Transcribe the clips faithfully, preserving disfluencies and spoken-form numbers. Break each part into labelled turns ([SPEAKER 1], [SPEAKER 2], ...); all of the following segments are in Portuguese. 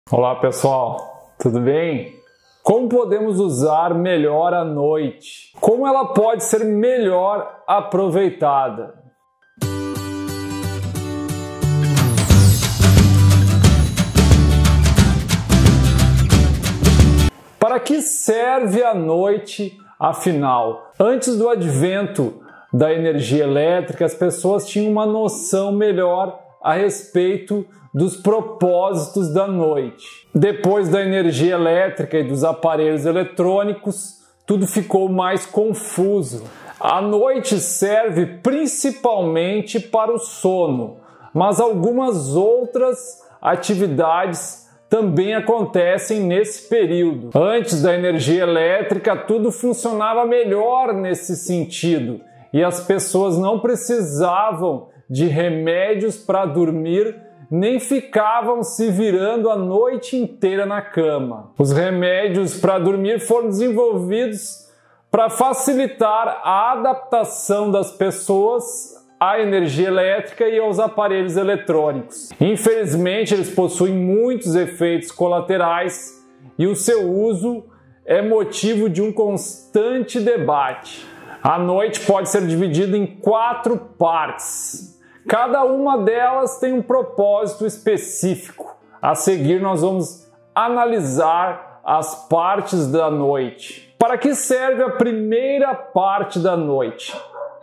[SPEAKER 1] Olá pessoal, tudo bem? Como podemos usar melhor a noite? Como ela pode ser melhor aproveitada? Para que serve a noite, afinal? Antes do advento da energia elétrica, as pessoas tinham uma noção melhor a respeito dos propósitos da noite. Depois da energia elétrica e dos aparelhos eletrônicos, tudo ficou mais confuso. A noite serve principalmente para o sono, mas algumas outras atividades também acontecem nesse período. Antes da energia elétrica, tudo funcionava melhor nesse sentido e as pessoas não precisavam de remédios para dormir, nem ficavam se virando a noite inteira na cama. Os remédios para dormir foram desenvolvidos para facilitar a adaptação das pessoas à energia elétrica e aos aparelhos eletrônicos. Infelizmente, eles possuem muitos efeitos colaterais e o seu uso é motivo de um constante debate. A noite pode ser dividida em quatro partes. Cada uma delas tem um propósito específico. A seguir, nós vamos analisar as partes da noite. Para que serve a primeira parte da noite?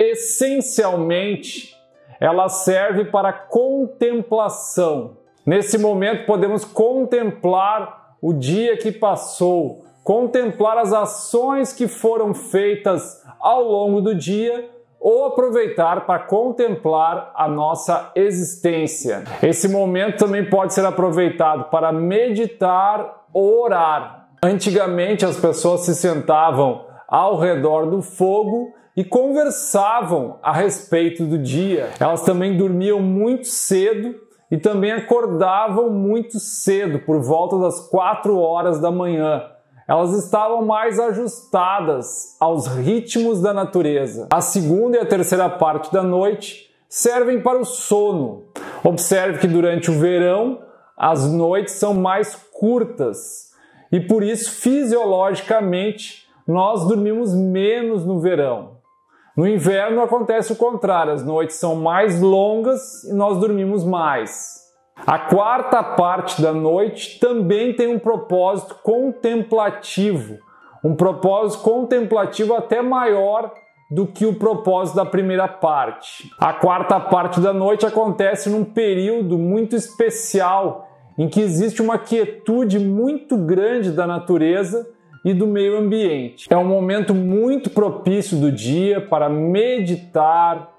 [SPEAKER 1] Essencialmente, ela serve para contemplação. Nesse momento, podemos contemplar o dia que passou, contemplar as ações que foram feitas ao longo do dia, ou aproveitar para contemplar a nossa existência. Esse momento também pode ser aproveitado para meditar ou orar. Antigamente as pessoas se sentavam ao redor do fogo e conversavam a respeito do dia. Elas também dormiam muito cedo e também acordavam muito cedo, por volta das quatro horas da manhã. Elas estavam mais ajustadas aos ritmos da natureza. A segunda e a terceira parte da noite servem para o sono. Observe que durante o verão as noites são mais curtas e por isso fisiologicamente nós dormimos menos no verão. No inverno acontece o contrário, as noites são mais longas e nós dormimos mais. A quarta parte da noite também tem um propósito contemplativo, um propósito contemplativo até maior do que o propósito da primeira parte. A quarta parte da noite acontece num período muito especial, em que existe uma quietude muito grande da natureza e do meio ambiente. É um momento muito propício do dia para meditar,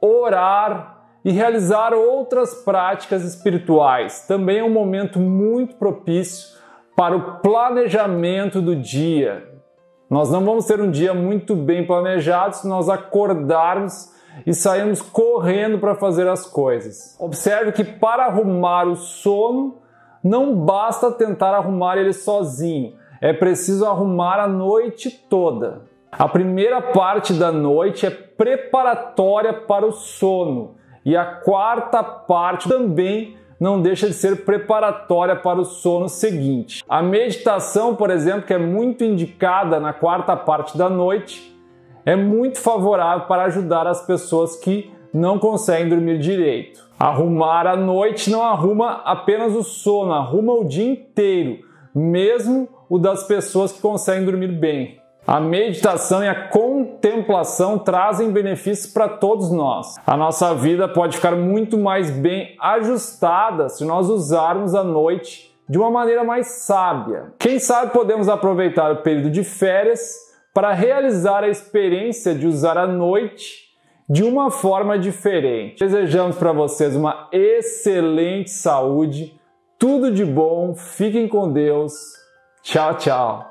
[SPEAKER 1] orar e realizar outras práticas espirituais. Também é um momento muito propício para o planejamento do dia. Nós não vamos ter um dia muito bem planejado se nós acordarmos e sairmos correndo para fazer as coisas. Observe que para arrumar o sono, não basta tentar arrumar ele sozinho. É preciso arrumar a noite toda. A primeira parte da noite é preparatória para o sono. E a quarta parte também não deixa de ser preparatória para o sono seguinte. A meditação, por exemplo, que é muito indicada na quarta parte da noite, é muito favorável para ajudar as pessoas que não conseguem dormir direito. Arrumar a noite não arruma apenas o sono, arruma o dia inteiro, mesmo o das pessoas que conseguem dormir bem. A meditação e a contemplação trazem benefícios para todos nós. A nossa vida pode ficar muito mais bem ajustada se nós usarmos a noite de uma maneira mais sábia. Quem sabe podemos aproveitar o período de férias para realizar a experiência de usar a noite de uma forma diferente. Desejamos para vocês uma excelente saúde, tudo de bom, fiquem com Deus, tchau, tchau!